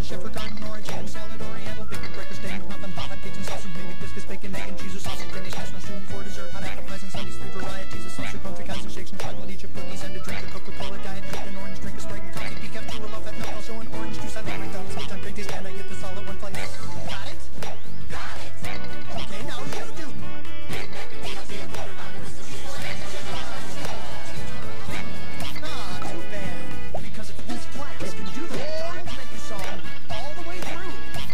chef for garden or a jam salad, oriental, bacon, breakfast, egg, muffin, hot cakes and sausage, maybe biscuits, bacon, egg, and cheese, or sausage, Danish hash mushroom for dessert, hot apple pies and sundaes, 3 varieties of sauce, or country kinds of shakes and chocolate, each of cookies, and a drink, a Coca-Cola, diet, coke, an orange drink, a Sprite, and coffee, decaf, 2 low fat milk, also an orange juice, I like McDonald's, good time, great taste, and I get this all at one place. Got it? Got it! Okay, now you do! Too bad, because if this class can do the McDonald's menu song all the way through,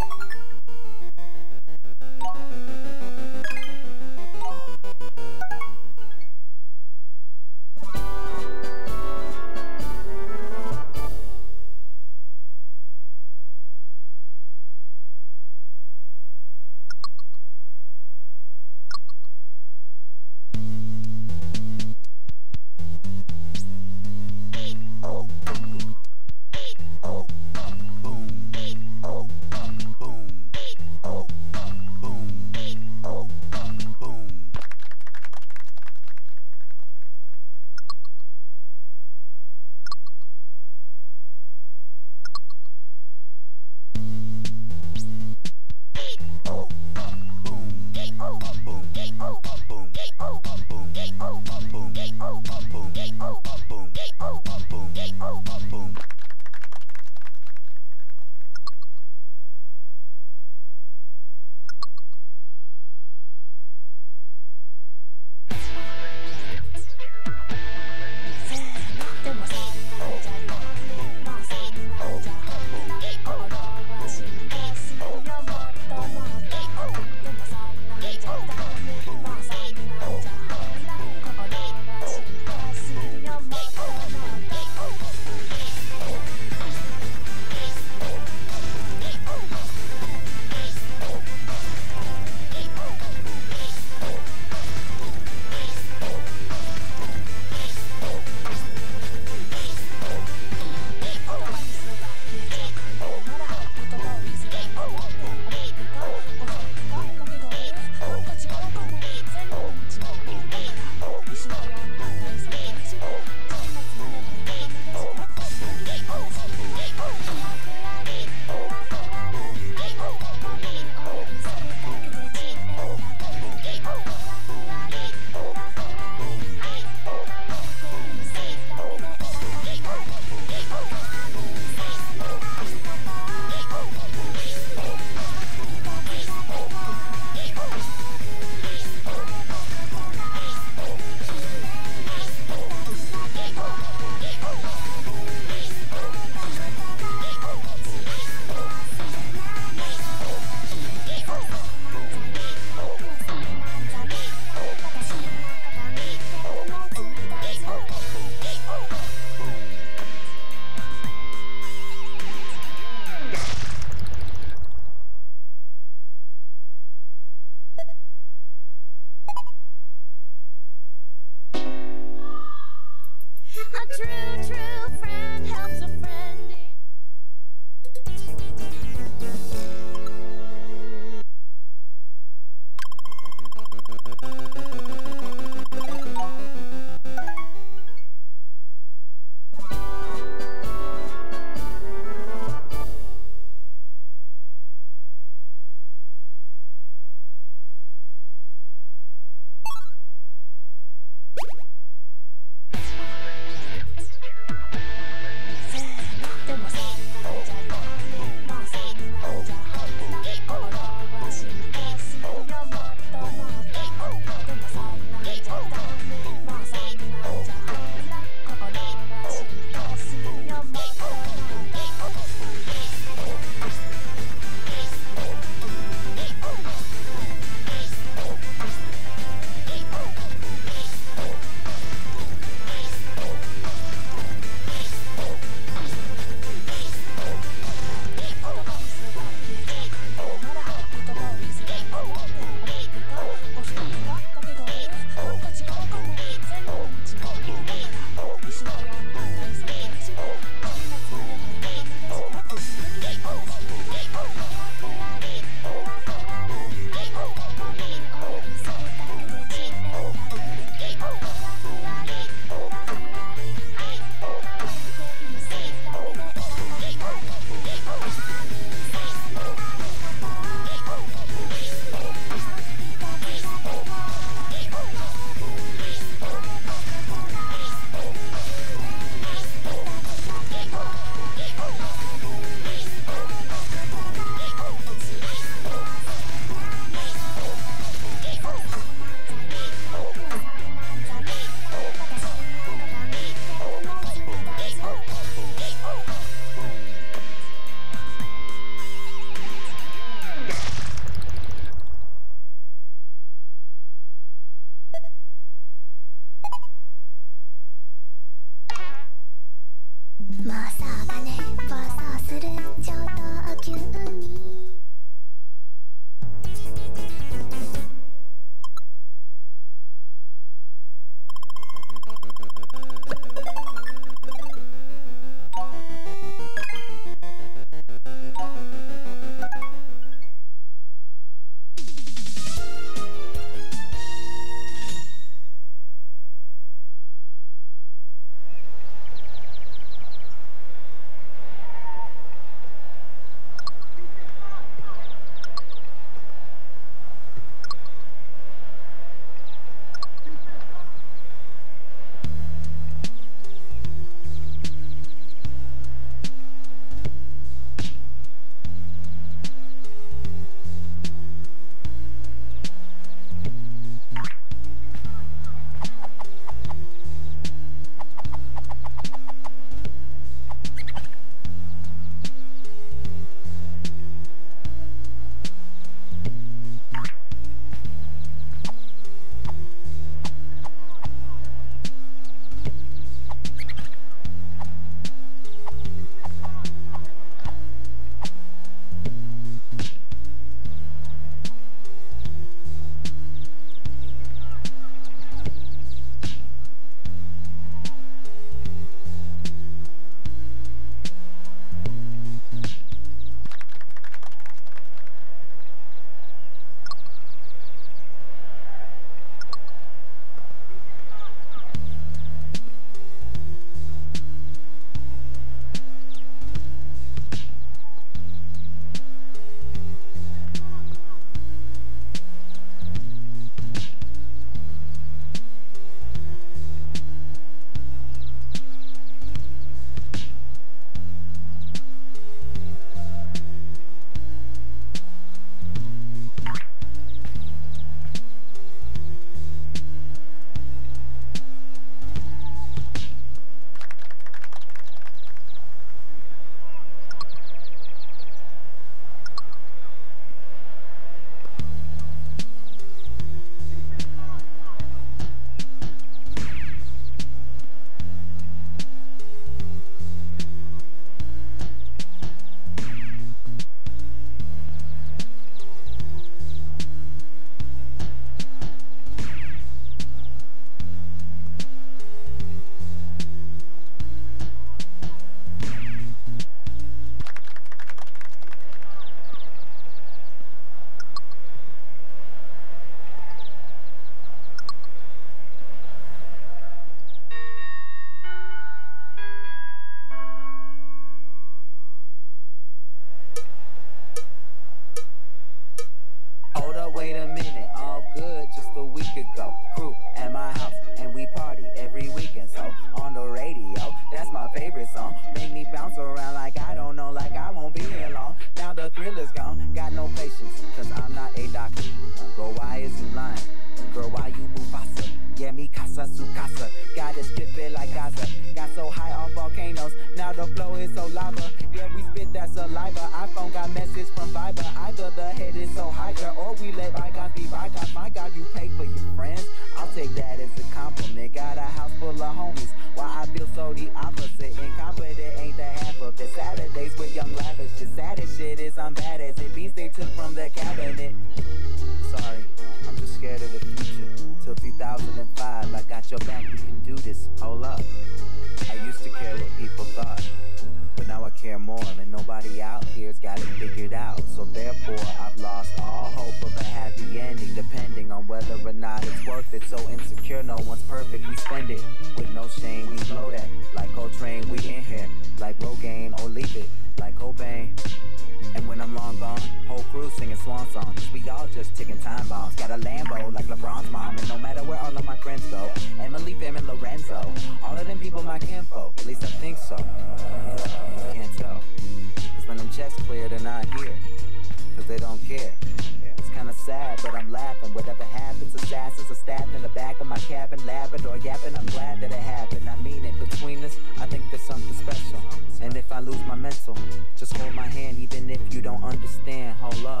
line. Girl, why you move faster? Yeah, me casa su casa. Got it dripping like Gaza. Got so high off volcanoes, now the flow is so lava. Yeah, we spit that saliva. iPhone got message from Viber. Either the head is so hydra, or we let bygones be bygones. My God, you pay for your friends. I'll take that as a compliment. Got a house full of homies. Why I feel so the opposite. Incompetent ain't the half of it. Saturdays with young lavish. The saddest shit is I'm bad as it. Beans they took from the cabinet. Sorry, I'm just scared of the future. Till 2005, I got your back, we can do this. Hold up. I used to care what people thought, but now I care more, and nobody out here's got it figured out. So therefore, I've lost all hope of a happy ending, depending on whether or not it's worth it. So insecure, no one's perfect, we spend it with no shame, we blow that. Like Coltrane, we in here, like Rogaine, or leave it, like Cobain. And when I'm long gone, whole crew singing swan songs. We all just ticking time bombs. Got a Lambo like LeBron's mom. And no matter where all of my friends go, Emily, Fam, and Lorenzo, all of them people my kinfolk. At least I think so. Can't tell. Cause when them checks clear, they're not here. Cause they don't care. It's kinda sad, but I'm laughing. Whatever happens, assassins are stabbed in the back of my cabin. Labrador yapping, I'm glad that it happened. I mean it, between us, I think there's something special. And if I lose my mental, just hold my hand even if you don't understand. Hold up.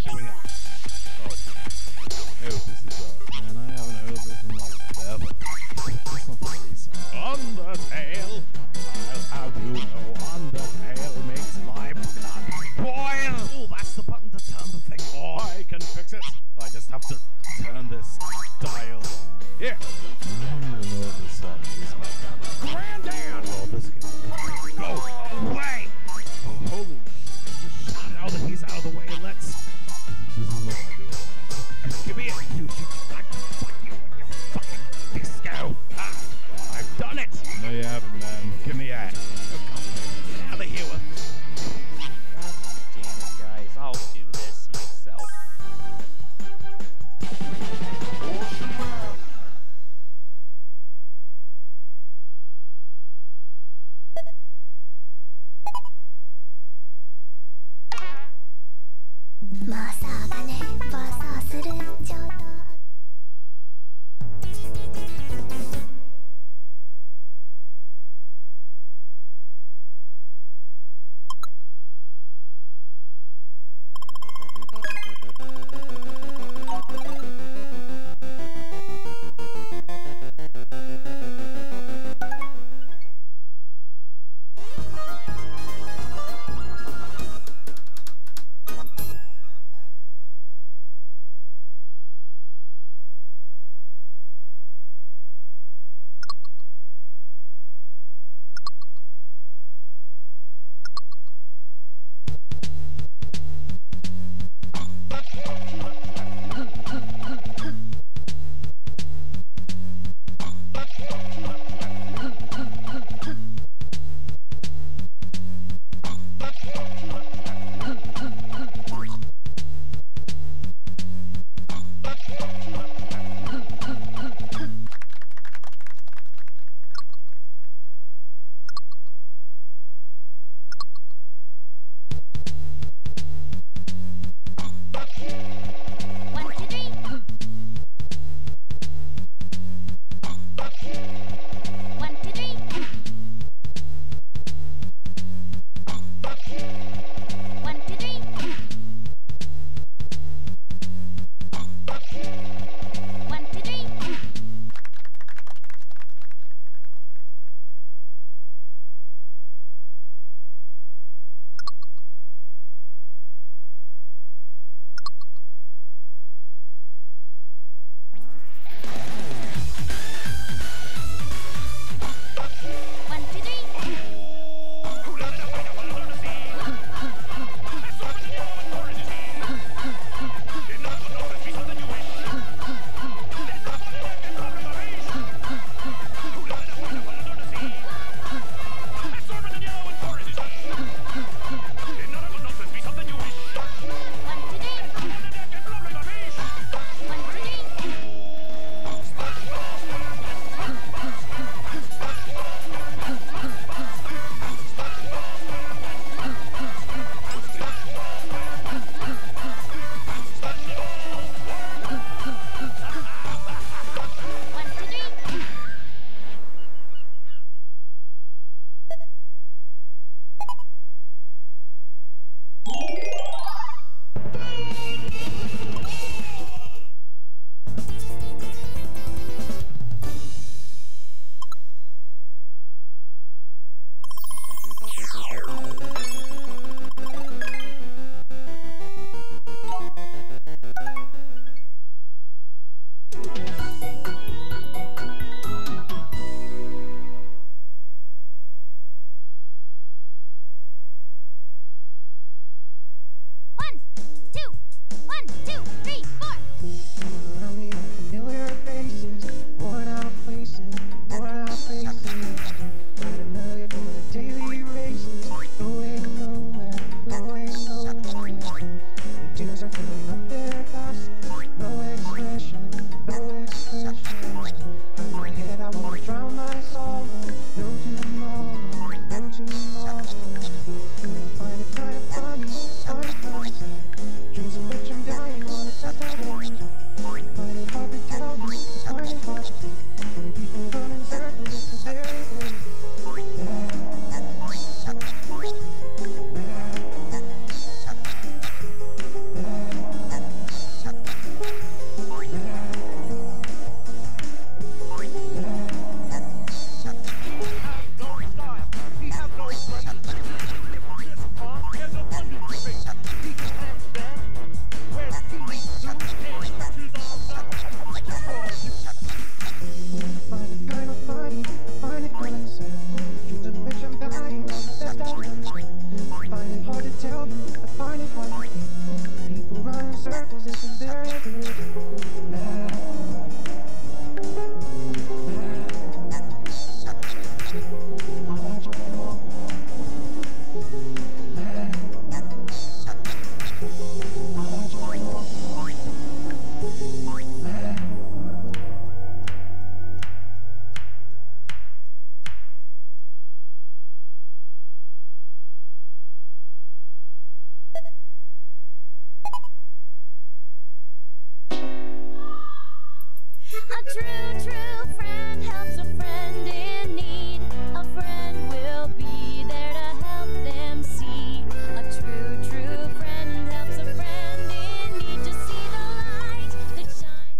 we're doing it. Oh, hey, this is, man, I haven't heard this in like forever. This one's pretty sad. Undertale, I'll have you know, Undertale makes my blood boil. Oh, that's the button to turn the thing on. I can fix it. I just have to turn this dial. Here. I don't even know what this song is. Granddad! Well, this game. Go away! Oh, holy shit. Now that he's out of the way, let's... This is what I do. Give me it, you fuck you and your fucking disco. Ah, I've done it. No, you haven't, man. Give me that. Get out of here with... God damn it, guys. I'll do this myself. isn't there True friend helps a friend in need. A friend will be there to help them see. A true friend helps a friend in need to see the light that shines.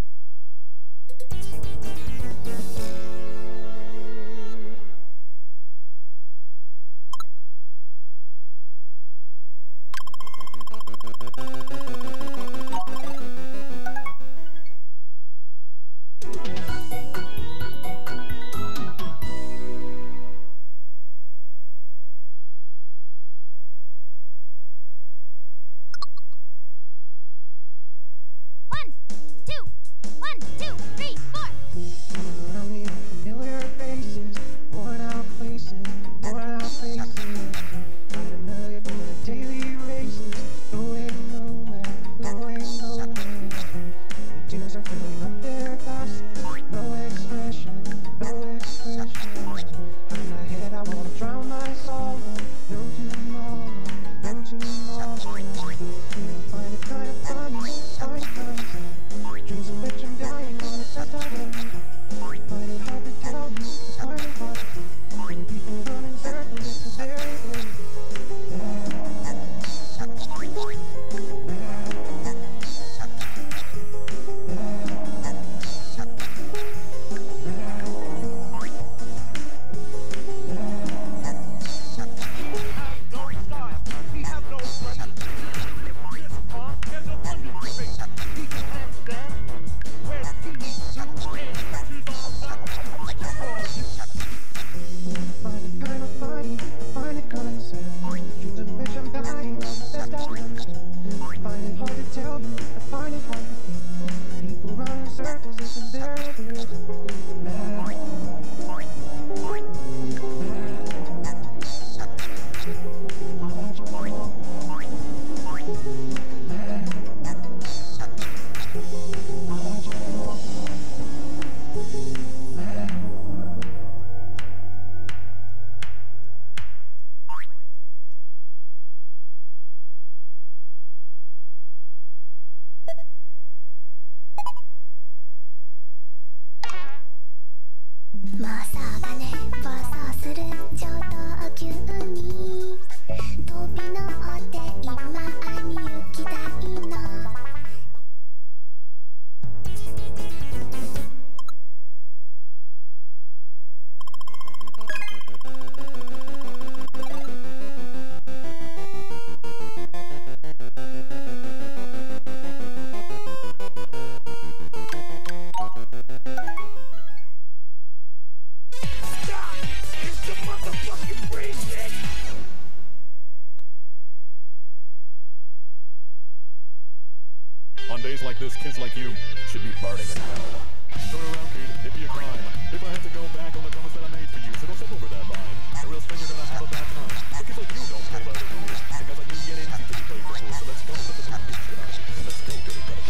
On days like this, kids like you should be burning in hell. Turn around, kid. It'd be a crime if I had to go back on the promise that I made for you. So don't step over that line, or else then you're gonna have a bad time. But kids like you don't play by the rules, and guys like me get anything to be played for fools. So let's go, let the sun get shit out, and let's go get it better.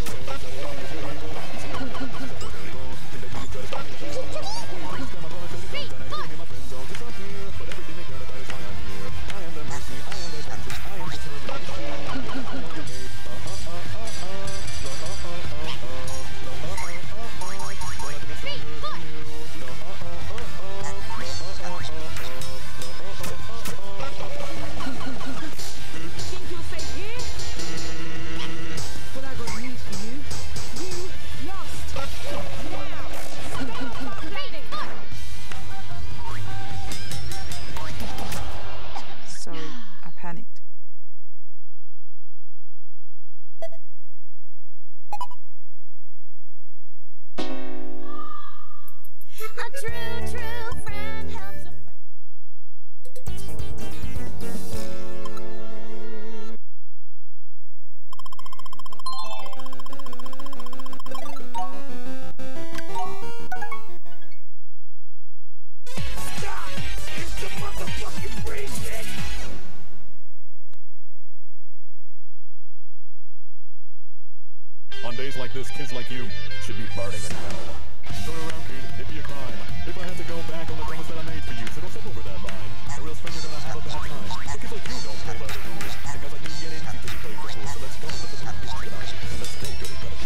But everything they care about is why I'm here. I am the mercy, I am the vengeance, I am determined. Think you'll stay here? But I go On days like this, kids like you should be burning in hell. Turn around, kid, it'd be a crime if I had to go back on the promise that I made for you, so don't step over that line, or else friend, you're gonna have a bad time. But kids like you don't play by the rules, and guys like me get anything to be played for fools, so let's go, let the get out, and let's go get it better.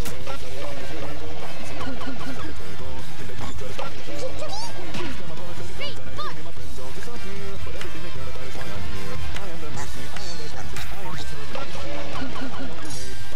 But everything they care about is why I'm here. I am the mercy, I am the vengeance, I am determined.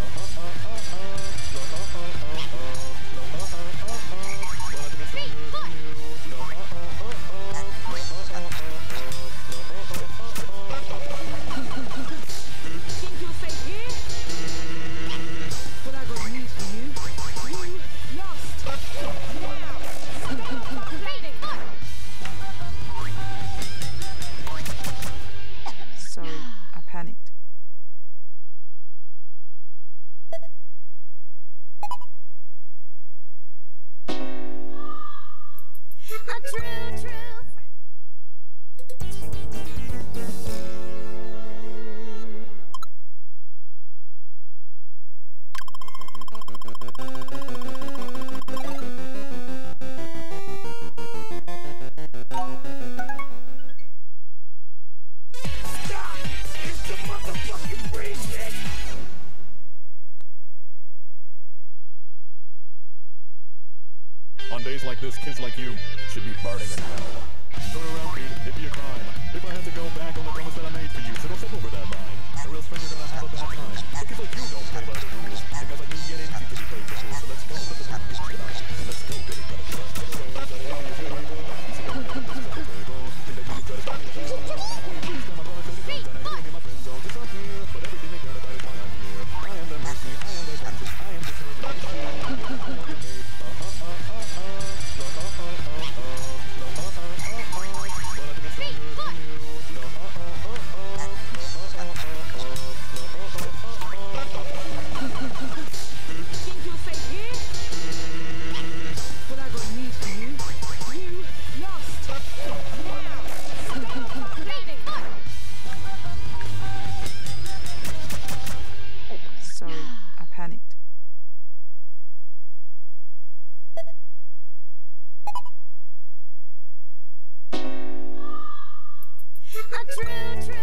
Think you'll stay here? What I got news for you? You lost. Now, stop complaining. Sorry, I panicked. A true friend. On days like this, kids like you should be burning in hell. Turn around, kid, it'd be a crime if I had to go back on the promise that I made for you, so don't step over that line, or else friend, you're gonna have a bad time. But kids like you don't play by the rules, and guys like me get anything to be played for fools, so let's go, let the get out, and let's go get it better. But everything they care about is why I'm here. I am the mercy, I am the vengeance, I am determined. Think you'll stay here? What I got news for you? You lost. Now, stop complaining. Sorry, I panicked. A true friend.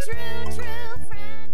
true, true friend.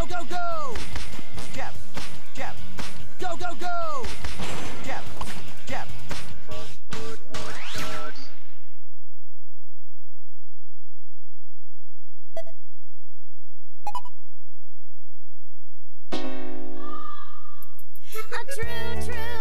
Go, go, go! Jab, jab. Go, go, go! Jab, jab. A true